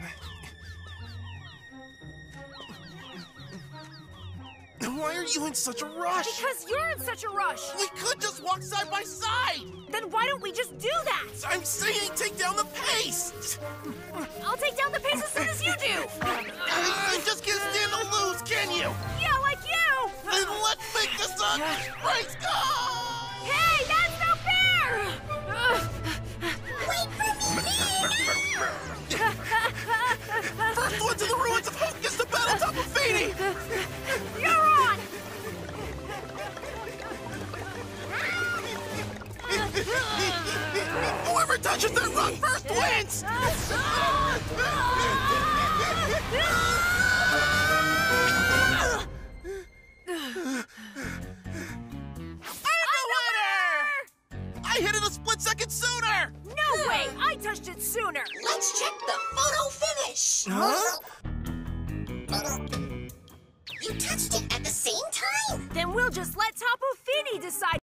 Why are you in such a rush? Because you're in such a rush. We could just walk side by side. Then why don't we just do that? I'm saying take down the pace. I'll take down the pace as soon as you do. You just can't stand to lose, can you? Yeah, like you. Then let's make this a race go! Hey, that's no fair! Wait for me! First one to the ruins of Hope gets to battle Tapu Fini! You're on! Whoever touches that rock first wins! I hit it a split second sooner! No way! I touched it sooner! Let's check the photo finish. Huh? You touched it at the same time. Then we'll just let Tapu Fini decide